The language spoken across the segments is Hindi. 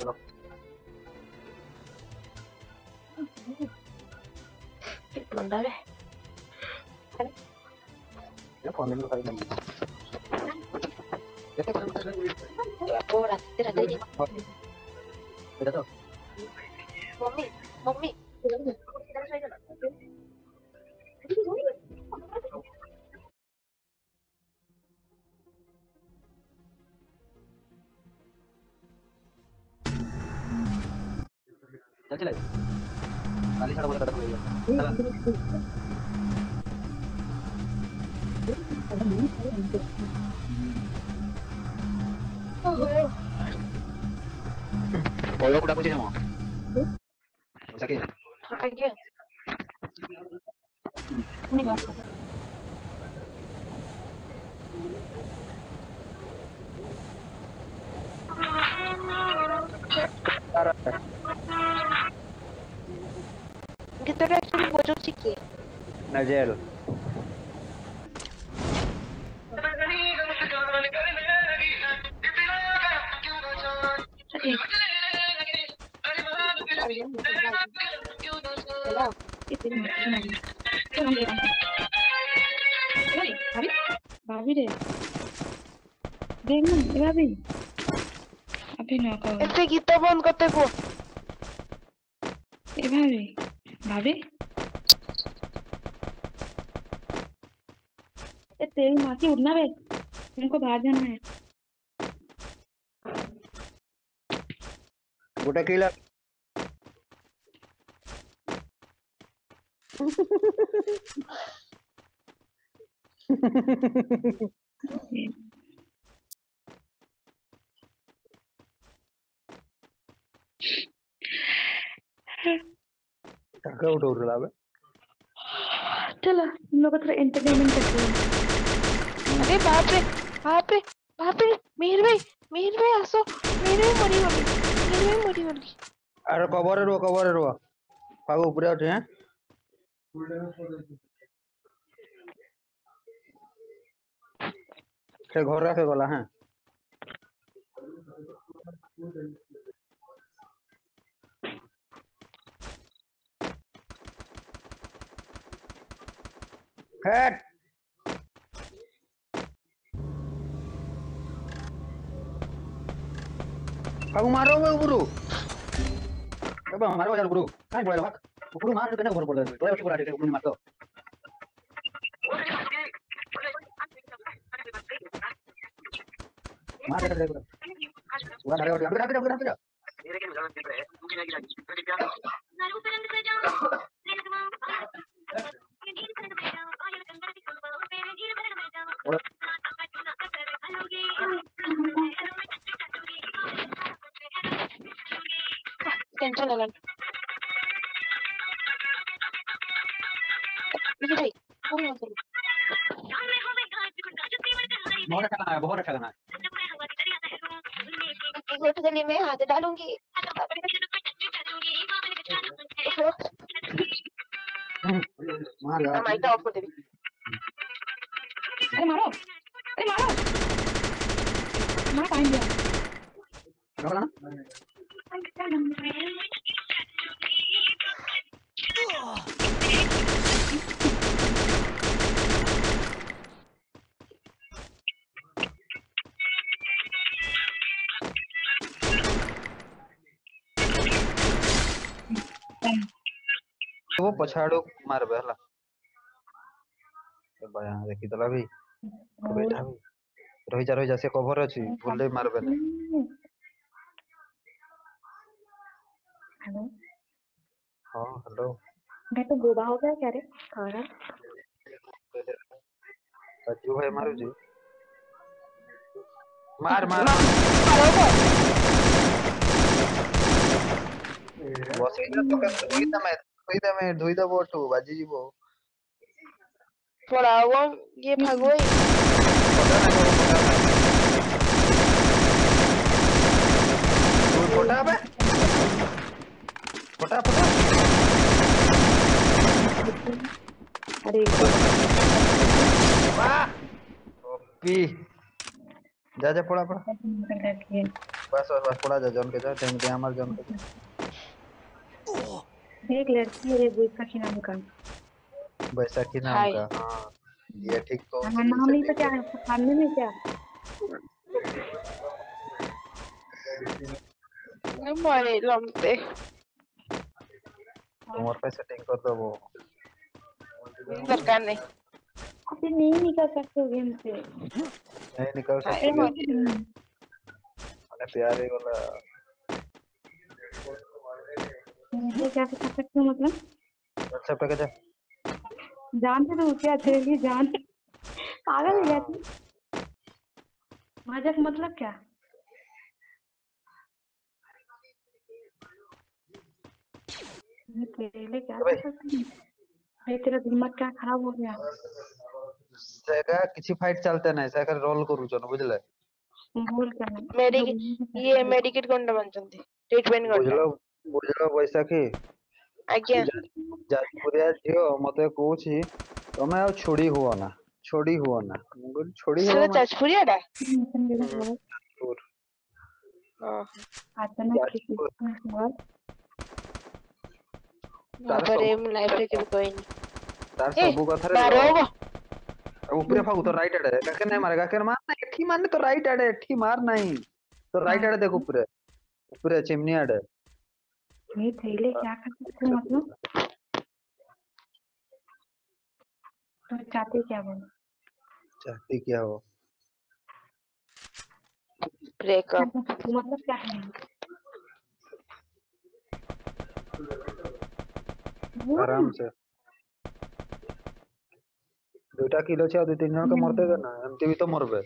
चलो बंदा है ये फोन में कर दे कैसे कर por hacer a ti बेटा तो mami mami चल चले काली सड़क बोले कटक गई है चला ओयो कुड़ा कुछ जमा सके aja ini kan kita udah actually bocor sikit नजर भाभी रे देख ना भाभी अभी ना कहो este kita bond करते को ए भाभी भाभी ए तेरी माँ की उड़ना बे उनको बाहर जाना है गोटा किला टका उठो रहा है चलो हम लोग थोड़ा एंटरटेनमेंट करते हैं अरे बाप रे मेहर भाई आसो मेहर भाई मरी वाली अरे कवर रो पागो ऊपर उठे हैं से घर रखे गला हैं हेड पागो मारो गुरु अब मारो चल गुरु काय बोला हक गुरु मार के ना घर पड़ तो उसी पड़ा गुरु मार तो मार दे पूरा मारे टेंशन ना ले मेहर भाई पूरी मत करो बहुत अच्छा गाना है एक मिनट के लिए मैं हाथ डालूंगी मार यार माइक ऑफ कर दे अरे मारो मार टाइम दिया रखा ना वो पछाड़ो मार बेहला तो बया देखि तला भी बैठा भी रही जा से कवर अछि भूले मार बेले हेलो हां हेलो मैं तो गोबा हो गया क्या रे खाना अज्जू भाई मारू जी मार बस तो धोई दबो तो बाजी जीवो थोड़ा वो ये भागोई फोटा बे फोटा अरे वाह ओपी जा पड़ा बस बस बस पड़ा जा जॉन के जा टेंग दे हमार जॉन के जा। एक लड़की है बैसाखी नाम का। बैसाखी नाम हाय का, हाँ ये ठीक तो हमारा सी नाम नहीं सेटिंग पता है पकड़ने में क्या। मरे लमते तुम्हारे पे सेटिंग कर दो वो। दरकार नहीं। अभी नहीं निकल सकते गेम से। नहीं निकल हाय अरे सकते मत मरे। मैंने प्यारे वाला। मुझे क्या कर सकते हो मतलब। अच्छा पे जा। जान से तो क्या तेरे लिए जान पागल है क्या हाँ तू। मजाक मतलब क्या। मैं तेरे लिए क्या कर भाई सकती हूँ। भाई तेरा दिमाग क्या खराब हो गया। सेगा किसी फाइट चलते नहीं सेगा रोल करू जन बुझले। बोल क्या है मेरी जो बोलने का क्या ये है। मेडिकेट कोणटा बनचंदी ट्रीटमेंट कोणटा बुझलो बुझलो बैसाखी आज्ञा ଯାଜପୁରିଆ ଝିଅ ମତେ କହୁଛି ତମେ ଆଉ ଛୋଡି ହୁଅ ନା ମୁଁ କହିଲି ଛୋଡି ହବ ସେଟା ମାନେ ଯାଜପୁରିଆଟା मेरा ହୁଁ, सवाल ଯାଜପୁର ଓହୋ अचानक किसी ଯାଜପୁର का सवाल। ତାର ବାବାରେ ସବୁ ମୁଁ ଲାଇଫରେ କେବେ କହିନି ତାର ଏ ସବୁ କଥାରେ ମାର ହବ ଉପରେ ଫାଗୁ ତ ରାଇଟ ଆଡେ କାକେ ମାର ନାହିଁ ଏଠି ମାନେ ତ ରାଇଟ ଆଡେ ଏଠି ମାର ନାହିଁ ତ ରାଇଟ ଆଡେ ଦେଖ ଉପରେ ଉପରେ ଚିମନି ଆଡେ ये थैले क्या कर सकते हो मतलब। तो चाहते क्या बोल। ଚାहती क्या हो ब्रेकअप मतलब क्या है। आराम से दुईटा किलो छे दु तीन जन के मरते गए ना एमती भी तो मरबे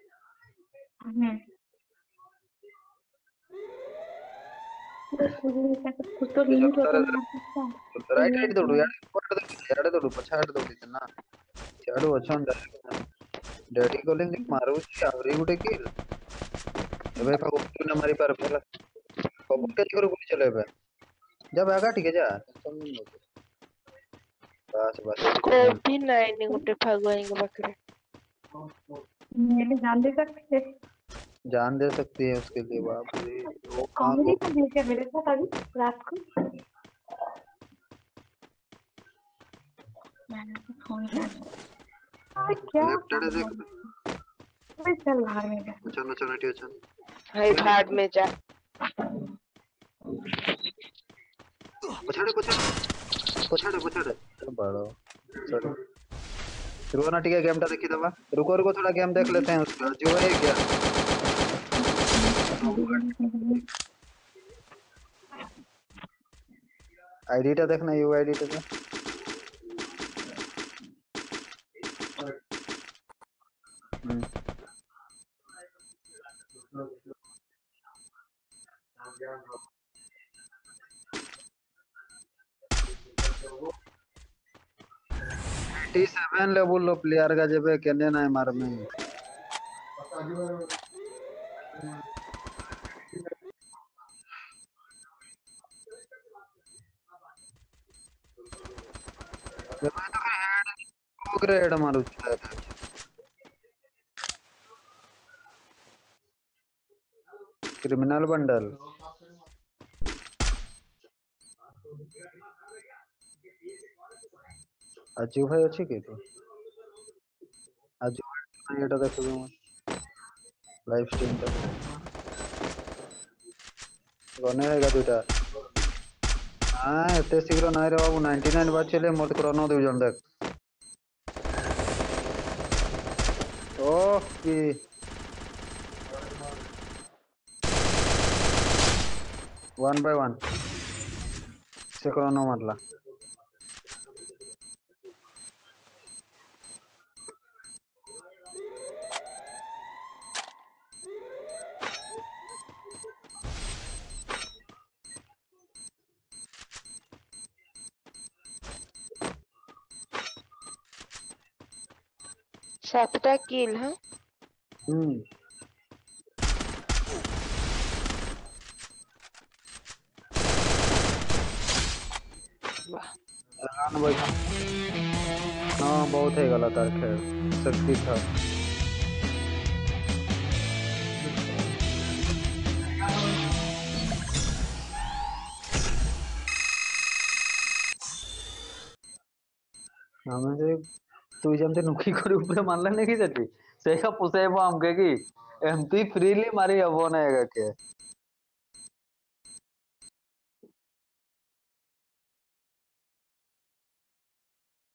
कुछ तो ये लिमिट होता जनता है मार सकता है। तो राइट ये राइट दौड़ू याडे दौड़ू पछाड़ दौड़ी ना सियाडू अछन डैडी कलिंग मारू आहुरी गुटे किल एबे फागु ना मारी पार फेला कबू के करू गुली चलेबे जा भागा ठीक है जा टेंशन नहीं होते बस बस ये तो स्कोप भी नहीं गुटे फागुआई के पाखरे मेरे जान दे सकते हैं। जान दे सकती है उसके लिए बाप रे वो मां कॉमेडी को कर दिया क्या मेरे साथ अभी रात को। मैंने तो फोन किया अरे क्या लेफ्ट आड़े पागल देख है। अरे चल बाहर में जा। अच्छा अच्छा नटी अच्छा हाय भाड़ में जा पछाड़े पछाड़े पछाड़े पछाड़े बड़ो सॉरी रुको ना ठीक है गेम टा देखी दबा रुको रुको थोड़ा गेम देख लेते हैं उसका जो है क्या आईडी टा देखना यू आईडी टा हम्म 87 लेवल लो प्लेयर का जेबे केने ना मार में ग्रेड मारू क्रिमिनल बंडल अजू भाई अच्छी की तो अजू भाई एटा देखबे मैं लाइव स्ट्रीम टा गने रहेगा दुटा हां एते शीघ्र नहीं रे बाबू 99 बार चले मत करो न दो जन देख ओके 1 by 1 से करो न मारला सातटा किल हाँ हम्म वाह रान भाई हाँ बहुत है गला तार खेल शक्ति था ଆମେ ଯେ ତୁ ଯେମିତି ନୁକି କରି ଉପରେ ମାରିଲାନି କି ସେଠି ସେଇଟା ପୁଷେଇବ ଆମକେ କି ଏମିତି ଫ୍ରିଲି ମାରି ହବ ନା ଏଗାକେ